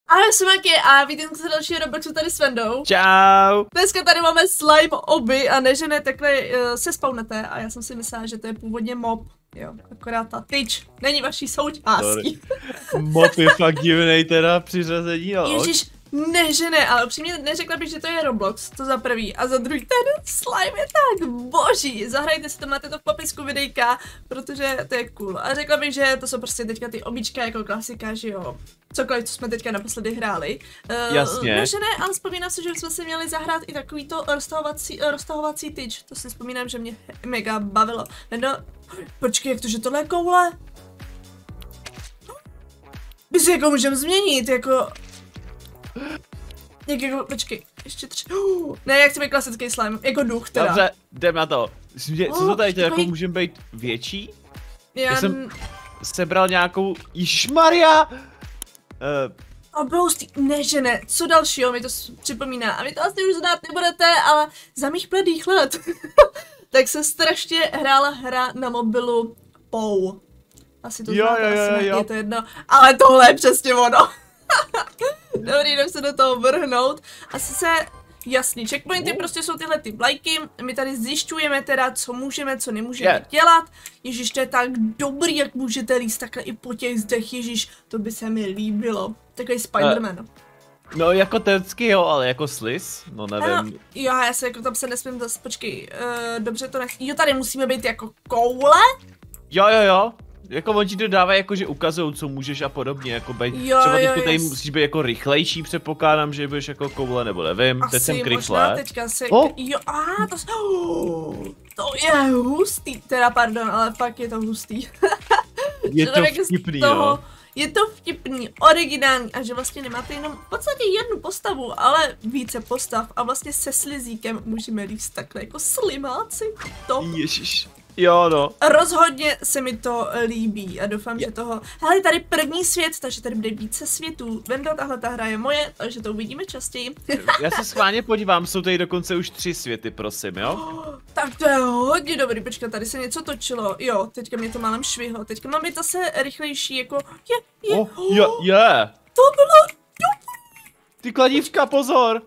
Ahoj, jsem Maki a vítám se dalšího Robloxu tady s Vendou. Čau. Dneska tady máme slime oby a než ne takhle se spawnete a já jsem si myslela, že to je původně mob. Jo, akorát ta tyč není vaší součástí. Mob je fakt divnej teda přiřazení, jo. Ježiš, ne, ale upřímně neřekla bych, že to je Roblox, to za prvý. A za druhý, ten slime je tak boží. Zahrajte si to, máte to v popisku videjka, protože to je cool. A řekla bych, že to jsou prostě teďka ty obička jako klasika, že jo. Cokoliv, co jsme teďka naposledy hráli. Jasně. Ne, ale vzpomínám si, že jsme si měli zahrát i takový to roztahovací tyč. To si vzpomínám, že mě mega bavilo. No, počkej, jak to, že tohle je koule? My si jako můžeme změnit, jako... Jako, počkej, ještě tři... Ne, jak chci být klasický slime, jako duch teda. Dobře, jdem na to. Co to tady jako můžeme být větší? Já jsem sebral nějakou... Ježmarja! Obroustý, ne, co dalšího mi to připomíná. A vy to asi už znát nebudete, ale za mých mladých let. Tak se strašně hrála hra na mobilu POU. Asi to znáte, asi je to jedno. Ale tohle je přesně ono. Dobrý, jdem se do toho vrhnout. Asi se, jasný, checkpointy prostě jsou tyhle ty vlajky. My tady zjišťujeme teda, co můžeme, co nemůžeme dělat. Ježíš, to je tak dobrý, jak můžete líst takhle i po těch zdech, ježíš, to by se mi líbilo. Takový Spider-Man. No jako teoreticky jo, ale jako sliz, no nevím. Ano, jo, já se jako tam se nesmím zase, počkej, dobře to nech... Jo, tady musíme být jako koule? Jo. Jako oni ti dodávají, jako že ukazují, co můžeš a podobně, jako bej. Třeba teď tady musíš být jako rychlejší, předpokládám, že budeš jako koule, nebo nevím, teď jsem krychle. Teďka se, jo, to je hustý, teda pardon, ale fakt je to hustý. Je to vtipný, jo. Je to vtipný, originální a že vlastně nemáte jenom v podstatě jednu postavu, ale více postav a vlastně se slizíkem můžeme líst takhle jako slimáci. To. Ježiš. Jo, no. Rozhodně se mi to líbí a doufám, že toho... Hele, tady první svět, takže tady bude více světů. Vendo, tahle ta hra je moje, takže to uvidíme častěji. Já se schválně podívám, jsou tady dokonce už 3 světy, prosím, jo? Tak to je hodně dobrý, počkat, tady se něco točilo. Jo, teďka mě to málem švihlo, teďka mám být zase rychlejší, jako... Je. To bylo dobrý. Ty kladívka, pozor.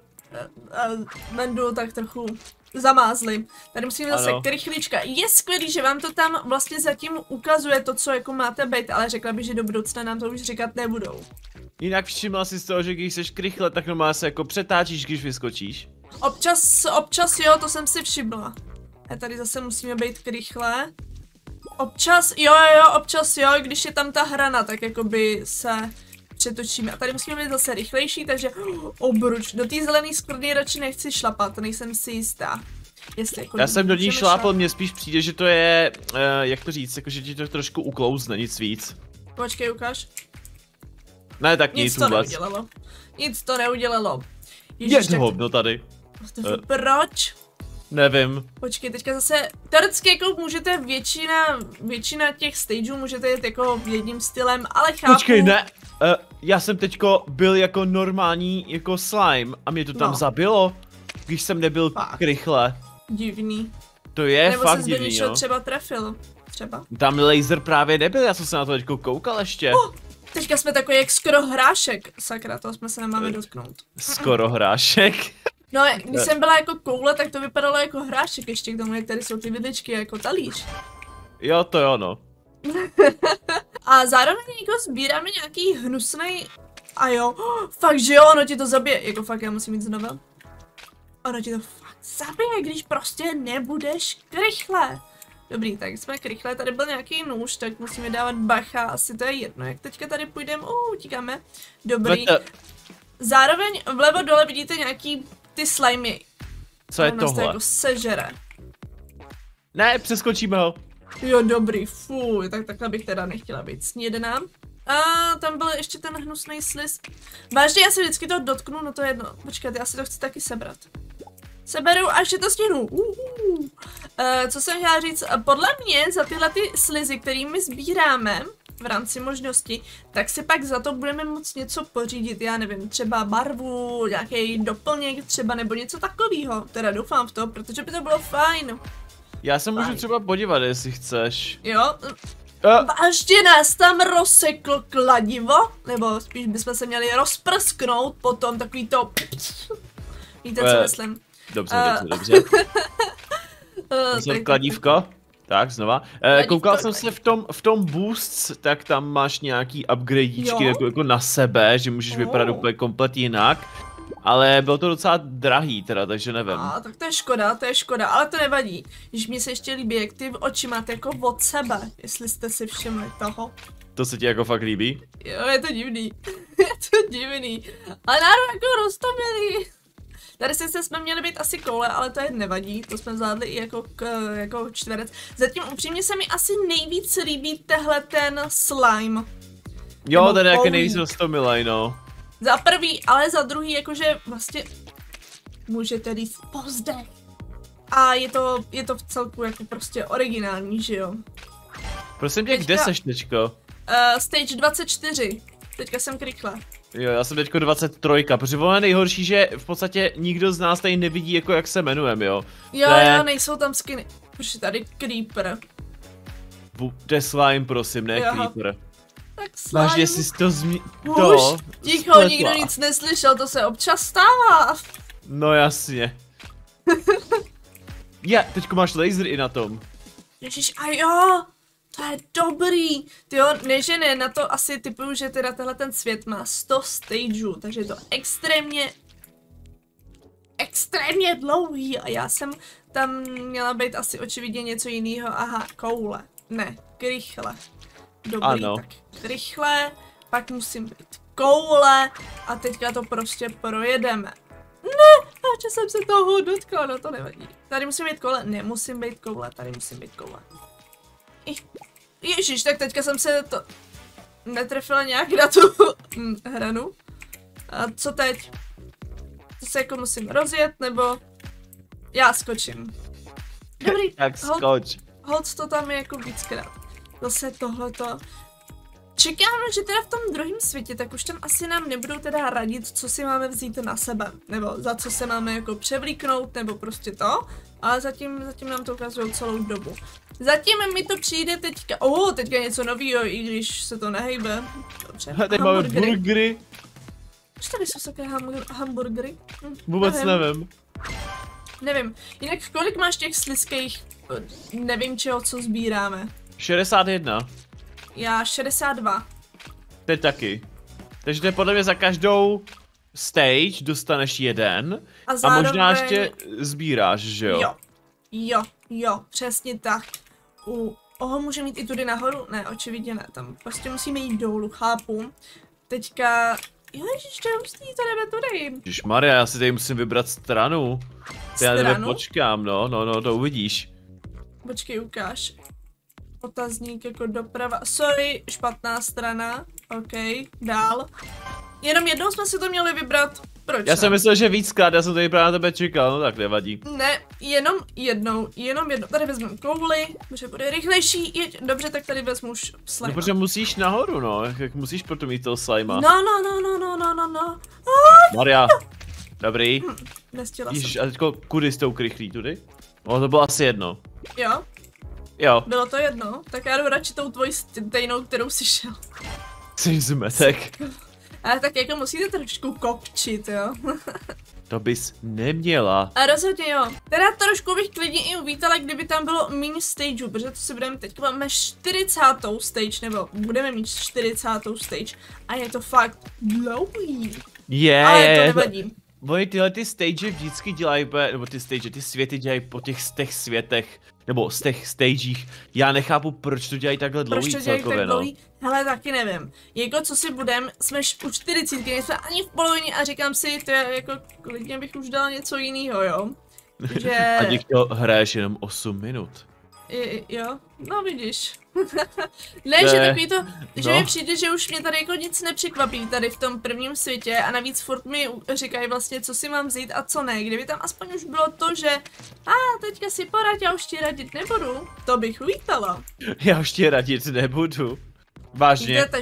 Vendu tak trochu... zamázli. Tady musíme zase rychlíčka. Je skvělý, že vám to tam vlastně zatím ukazuje to, co jako máte být, ale řekla bych, že do budoucna nám to už říkat nebudou. Jinak všimla si z toho, že když jsi rychle, tak normálně se jako přetáčíš, když vyskočíš. Občas jo, to jsem si všimla. A tady zase musíme být rychle. Občas jo, když je tam ta hrana, tak jakoby se přetočíme. A tady musíme být zase rychlejší, takže obruč. Do té zelené skvrny radši nechci šlapat, nejsem si jistá. Jestli jako já jsem do ní šlápl, mně spíš přijde, že to je, jak to říct, jako že ti to trošku uklouzne, nic víc. Počkej, ukáž. Ne, tak nic vůbec. Nic to neudělalo. Ježiš, je hovno tady. Proč? Nevím. Počkej, teďka zase, teoreticky jako můžete většina těch stageů můžete jít jako jedním stylem, ale chápu. Počkej, ne, já jsem teďko byl jako normální jako slime a mě to tam zabilo, když jsem nebyl rychle. Divný. To je nebo fakt divný, jo. Nebo třeba trefil, třeba. Tam laser právě nebyl, já jsem se na to teďko koukal ještě. Teďka jsme takový jak skoro hrášek, sakra, toho jsme se nemáme dotknout. Skoro hrášek. No, když jsem byla jako koule, tak to vypadalo jako hrášek ještě k tomu, jak tady jsou ty vidličky jako talíř. Jo, to jo, no. A zároveň jako sbíráme nějaký hnusnej... A jo, fakt že jo, ono ti to zabije, jako fakt já musím jít znova. Ono ti to fakt zabije, když prostě nebudeš rychle. Dobrý, tak jsme rychle, tady byl nějaký nůž, tak musíme dávat bacha, asi to je jedno, jak teďka tady půjdeme, utíkáme. Dobrý. Zároveň vlevo dole vidíte nějaký ty slimy. Co je tohle? To jako sežere. Ne, přeskočíme ho. Jo, dobrý, fuj, tak takhle bych teda nechtěla být snědená. A tam byl ještě ten hnusný sliz. Vážně, já se vždycky toho dotknu, no to je jedno. Počkat, já si to chci taky sebrat. Seberu a ještě to stihnu. Co jsem chtěla říct, podle mě za tyhle ty slizy, kterými sbíráme v rámci možnosti, tak si pak za to budeme moct něco pořídit, já nevím, třeba barvu, nějaký doplněk třeba, nebo něco takového. Teda doufám v to, protože by to bylo fajn. Já se můžu třeba podívat, jestli chceš. Jo, Vážně nás tam rozsekl kladivo, nebo spíš bychom se měli rozprsknout potom takový to... Víte, co myslím? Dobře. Jsem kladívko. Tak, znova. Koukal jsem se v tom Boosts, tak tam máš nějaký upgradíčky jako na sebe, že můžeš vypadat úplně komplet jinak. Ale bylo to docela drahý teda, takže nevím. Tak to je škoda, ale to nevadí. Když mi se ještě líbí, jak ty oči máte jako od sebe, jestli jste si všimli toho. To se ti jako fakt líbí? Jo, je to divný. Ale náhodou jako roztomilý. Tady sice jsme měli být asi koule, ale to je nevadí, to jsme zvládli i jako čtverec. Zatím upřímně se mi asi nejvíc líbí tehle ten slime. Jo, ten je jaký nejvíc roztomilej, no. Za prvý, ale za druhý, jakože vlastně můžete říct pozdech. A je to v celku jako prostě originální, že jo? Prosím tě, kde seš teďko? Stage 24, teďka jsem krykla. Jo, já jsem teďko 23, protože ono je nejhorší, že v podstatě nikdo z nás tady nevidí, jako jak se jmenujeme, jo? Jo, nejsou tam skiny. Protože tady Creeper. To je slime, prosím, ne Creeper. Tak slime. Vážně jsi to Ticho, nikdo nic neslyšel, to se občas stává. No jasně. Teďko máš laser i na tom. Ježiš, a jo, to je dobrý. Tyjo, ne, na to asi typuju, že teda tenhle ten svět má 100 stageů, takže je to extrémně dlouhý a já jsem tam měla být asi očividně něco jiného. Aha, koule. Ne, krychle. Dobrý, ano. Tak rychle, pak musím být koule a teďka to prostě projedeme. Ne, že jsem se toho dotkla, no to nevadí. Tady musím být koule, nemusím být koule, tady musím být koule. Ježíš, tak teďka jsem se to netrefila nějak na tu hranu. A co teď? To se jako musím rozjet, nebo já skočím. Dobrý, tak skoč. Hold to tam je jako víckrát. Zase tohleto. Čekám, že teda v tom druhém světě, tak už tam asi nám nebudou teda radit, co si máme vzít na sebe. Nebo za co se máme jako převlíknout, nebo prostě to. Ale zatím nám to ukazují celou dobu. Zatím mi to přijde teďka, teďka něco novýho, i když se to nehejbe. Dobře, tady máme burgery. Už tady jsou také hamburgery? Vůbec nevím. Nevím. Jinak kolik máš těch slizkých, nevím čeho, co sbíráme? 61. Já 62. Ty taky. Takže to je podle mě za každou stage dostaneš jeden a možná ještě sbíráš, že jo? Jo, přesně tak. Může mít i tudy nahoru? Ne, očividně ne, tam prostě musíme jít dolů, chápu. Teďka, ježiš, to je hustý, to jdeme tudy. Ježišmarja, já si tady musím vybrat stranu. Já tebe počkám, no, to uvidíš. Počkej, ukáž. Otazník jako doprava, sorry, špatná strana, ok, dál. Jenom jednou jsme si to měli vybrat, proč Já jsem myslel, že víckrát, já jsem tady právě na tebe čekal, no tak nevadí. Ne, jenom jednou, tady vezmu kouli, že bude rychlejší, dobře, tak tady vezmu už slime. No protože musíš nahoru, no, jak musíš proto mít toho slima. No. Maria, dobrý. Nestihla jsem. Ježiš, a teďko kudy s tou krychlí, tudy? To bylo asi jedno. Jo. Bylo to jedno, tak já jdu radši tou tvojí stejnou, kterou jsi šel. Jsi zmetek. Ale tak jako musíte trošku kopčit, jo. To bys neměla. A rozhodně jo. Teda trošku bych klidně i uvítala, kdyby tam bylo méně stageů, protože to si budeme teď máme 40. stage, nebo budeme mít 40. stage. A je to fakt dlouhý. Ale to nevadí. Oni tyhle ty stage vždycky dělají, nebo ty světy dělají po těch světech, nebo z těch stagech. Já nechápu, proč to dělají takhle dlouhý celkově, no. Hele, taky nevím. Jako co si budem, jsme u 40, nejsme ani v polovině a říkám si, to je jako, klidně bych už dal něco jiného, jo. Že... A teď to hraješ jenom 8 minut. Jo, no vidíš. Ne, že takový to, že mi přijde, že už mě tady jako nic nepřekvapí tady v tom prvním světě a navíc furt mi říkají vlastně, co si mám vzít a co ne. Kdyby tam aspoň už bylo to, že teďka si poraď, já už ti radit nebudu, to bych uvítala. Já už ti radit nebudu. Vážně. Víte,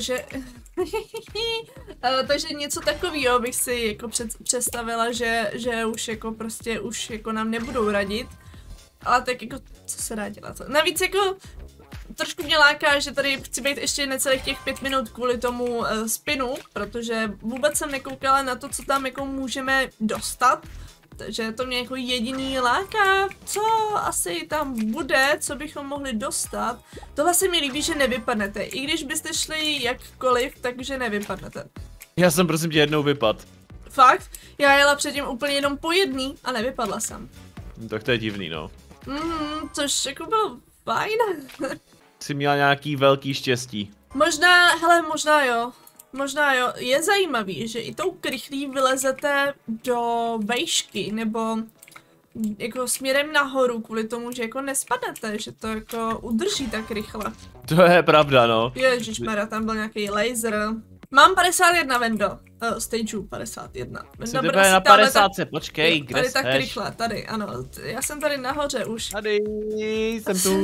takže něco takového bych si jako představila, že už jako prostě už jako nám nebudou radit. Ale tak jako, co se dá dělat? Navíc jako, trošku mě láká, že tady chci být ještě necelých těch 5 minut kvůli tomu spinu, protože vůbec jsem nekoukala na to, co tam jako můžeme dostat. Takže to mě jako jediný láká, co asi tam bude, co bychom mohli dostat. Tohle se mi líbí, že nevypadnete. I když byste šli jakkoliv, takže nevypadnete. Já jsem prosím tě jednou vypad. Fakt? Já jela předtím úplně jenom po jedný a nevypadla jsem. Tak to je divný, no. Což jako bylo fajn. Jsi měla nějaký velký štěstí. Možná, hele, možná jo. Možná jo, je zajímavý, že i tou krychlí vylezete do vejšky, nebo jako směrem nahoru, kvůli tomu, že jako nespadnete, že to jako udrží tak rychle. To je pravda, no. Ježišmarja, tam byl nějaký laser. Mám 51 Vendo, stageů 51. Jsi tebe na 50, počkej, kde tady seš? tak rychle, tady, ano, já jsem tady nahoře už. Tady, jsem tu.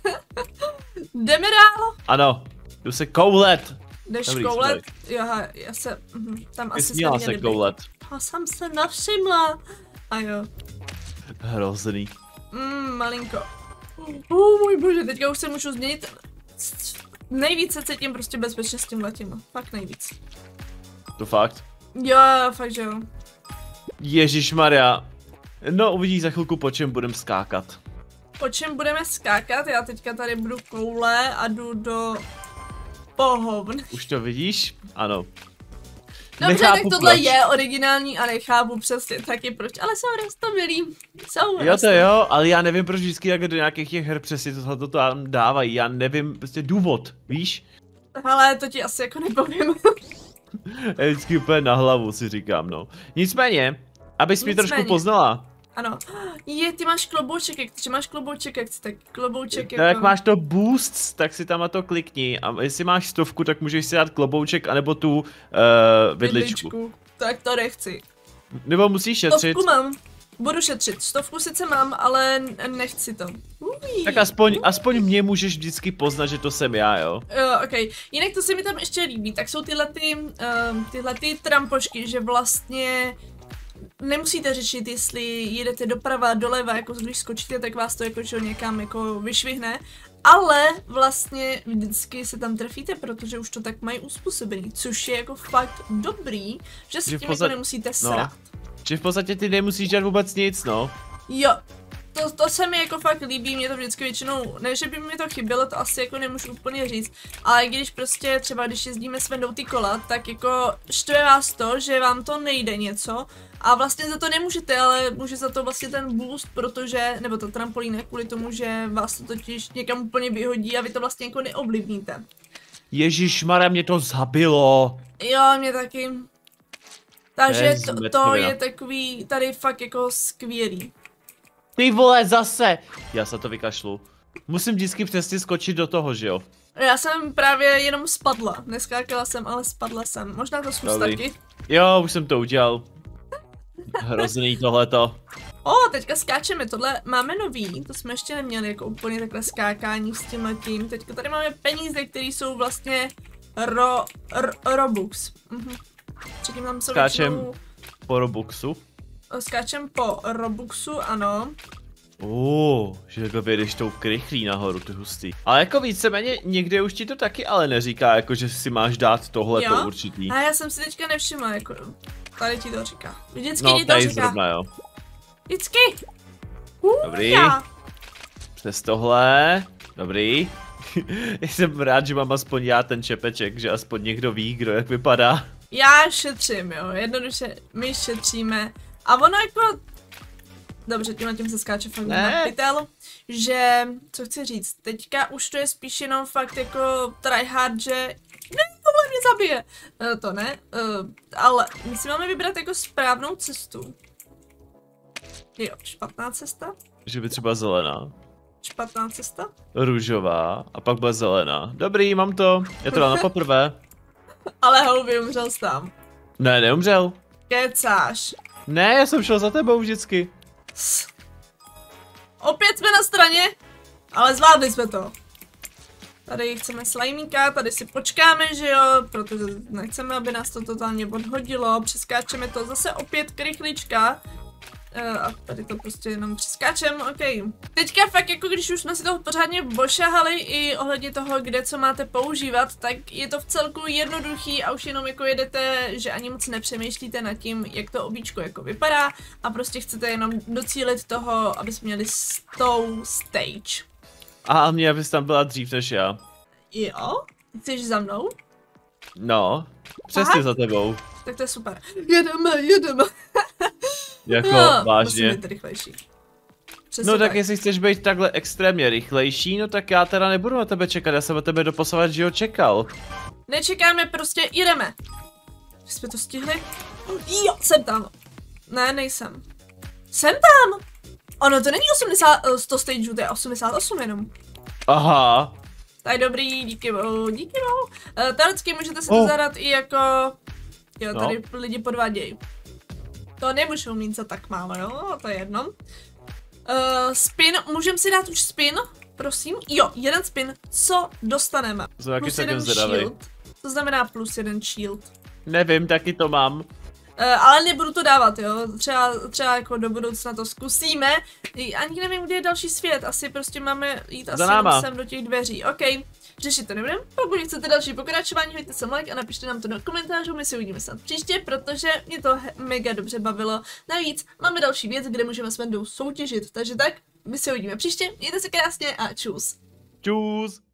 Jdeme dál? Ano, jdu se koulet. Jdeš Dobrý, koulet? Joha, já se, tam asi Směla se koulet. Já jsem se navšimla. A jo. Hrozný. Malinko. Můj bože, teďka už se můžu změnit. Nejvíc se cítím prostě bezpečně s tím letím. Fakt nejvíc. To fakt? Jo, fakt že jo. Ježišmarja. No, uvidíš za chvilku, po čem budem skákat. Po čem budeme skákat? Já teďka tady budu koule a jdu do pohovn. Už to vidíš? Ano. Dobře, tak tohle je originální a nechápu přesně taky proč, ale jsou rostomilí. Jo to jo, ale já nevím proč vždycky jak do nějakých těch her přesně to tam dávají, já nevím prostě důvod, víš? Ale to ti asi jako nepovím. Je vždycky úplně na hlavu si říkám, no. Nicméně, abys mě trošku poznala. Ano. Ty máš klobouček, jak chci, tak klobouček jako... Jak máš to boost, tak si tam na to klikni a jestli máš 100, tak můžeš si dát klobouček anebo tu vidličku. Tak to nechci. Nebo musíš šetřit. 100 mám. Budu šetřit. 100 sice mám, ale nechci to. Tak aspoň mě můžeš vždycky poznat, že to jsem já, jo? Ok. Jinak to se mi tam ještě líbí, tak jsou tyhle trampošky, že vlastně nemusíte řešit, jestli jedete doprava, doleva, jako když skočíte, tak vás to jako někam jako vyšvihne, ale vlastně vždycky se tam trefíte, protože už to tak mají uspůsobený, což je jako fakt dobrý, že se tím jako nemusíte srát. Že v podstatě ty nemusíš dělat vůbec nic, no. Jo. To se mi jako fakt líbí, mě to vždycky většinou, ne že by mi to chybělo, to asi jako nemůžu úplně říct, ale když prostě třeba když jezdíme s Vendou ty kola, tak jako štve vás to, že vám to nejde něco a vlastně za to nemůžete, ale může za to vlastně ten boost, protože, nebo to trampolín kvůli tomu, že vás to totiž někam úplně vyhodí a vy to vlastně jako neovlivníte. Ježišmarja, mě to zabilo. Jo, mě taky. Takže to je takový tady fakt jako skvělý. Ty vole, zase! Já se to vykašlu. Musím vždycky přesně skočit do toho, že jo? Já jsem právě jenom spadla. Neskákala jsem, ale spadla jsem. Možná to zkus taky. Jo, už jsem to udělal. Hrozný tohleto. Teďka skáčeme, tohle máme nový, to jsme ještě neměli jako úplně takhle skákání s tímhletím. Teďka tady máme peníze, které jsou vlastně Robux. Předtím tam jsou Skáčem po Robuxu? Skáčem po Robuxu, ano. Že takhle vyjedeš tou krychlí nahoru, ty hustý. Ale jako víceméně někde už ti to taky ale neříká, jako že si máš dát tohleto určitý. A já jsem si teďka nevšimla, jako tady ti to říká. Vždycky ti to říká. Zrovna, jo. Vždycky. Dobrý. Přes tohle. Dobrý. Jsem rád, že mám aspoň já ten čepeček, že aspoň někdo ví, kdo jak vypadá. Já šetřím, jo, jednoduše my šetříme. A ono jako... Dobře, tím se skáče fakt na pytel. Že, co chci říct, teďka už to je spíš jenom fakt jako tryhard, že... Ne, tohle mě zabije. To ne, ale my si máme vybrat jako správnou cestu. Jo, špatná cesta. Že by třeba zelená. Špatná cesta. Růžová a pak byla zelená. Dobrý, mám to. Je to na poprvé. Ale houby, umřel jsi tam. Ne, neumřel. Kecáš. Ne, já jsem šel za tebou vždycky. Opět jsme na straně, ale zvládli jsme to. Tady chceme slimíka, tady si počkáme, že jo, protože nechceme, aby nás to totálně odhodilo. Přeskáčeme to zase opět krychlička. A tady to prostě jenom přeskáčem, ok. Teďka fakt jako když už jsme si toho pořádně ošahali i ohledně toho, kde co máte používat, tak je to v celku jednoduchý a už jenom jako jedete, že ani moc nepřemýšlíte nad tím, jak to obíčko jako vypadá a prostě chcete jenom docílit toho, aby jsme měli stow stage. A mě, abys tam byla dřív než já. Jo? Chceš za mnou? No, přesně za tebou. Tak to je super. Jedeme. Jako, no, vážně. Musím být rychlejší. Přesně No tak jestli chceš být takhle extrémně rychlejší, no tak já teda nebudu na tebe čekat, já jsem na tebe doposovat, že ho čekal. Nečekáme, prostě jdeme. Jsme to stihli? Jo, jsem tam. Ne, nejsem. Jsem tam! Ono to není 100 stageů, to je 88 jenom. Aha. Tak dobrý, díky bohu, díky bohu. Teoreticky můžete si to zadat i jako... Jo, tady lidi podvádějí. To nemůžou mít za tak málo, jo, to je jedno. Spin, můžeme si dát už spin, prosím? Jo, jeden spin, co dostaneme? Plus jeden shield, to znamená plus jeden shield. Nevím, taky to mám. Ale nebudu to dávat, jo, třeba jako do budoucna to zkusíme. Ani nevím, kde je další svět, asi prostě máme jít asi sem do těch dveří, ok. Řešit to nebudem, pokud chcete další pokračování, hoďte sem like a napište nám to do komentářů, my si uvidíme snad příště, protože mě to mega dobře bavilo. Navíc máme další věc, kde můžeme s Vendou soutěžit, takže tak, my si uvidíme příště, mějte se krásně a čus. Čus.